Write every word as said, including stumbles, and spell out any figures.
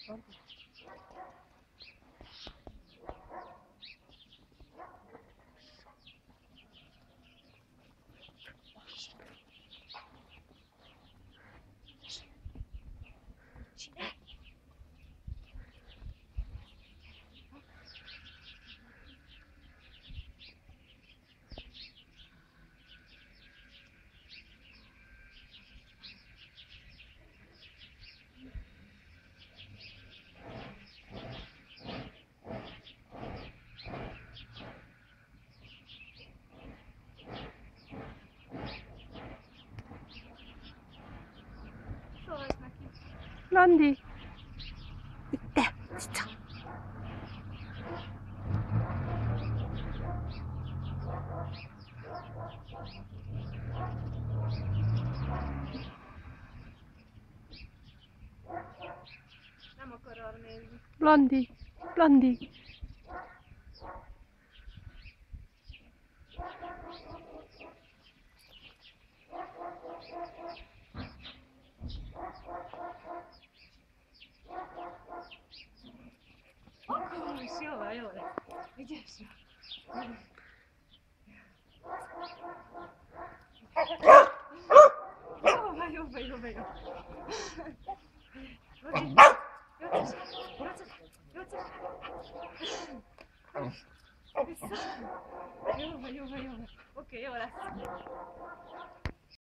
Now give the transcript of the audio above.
Blondie, itt te, cica. Nem akar arra nézni. Blondie, Blondie. Okos, jó van, jó lesz. Ügyes jó. Jó van, jó van, jó van, jó. Jó van, jó van, jó van. Oké, jó lesz.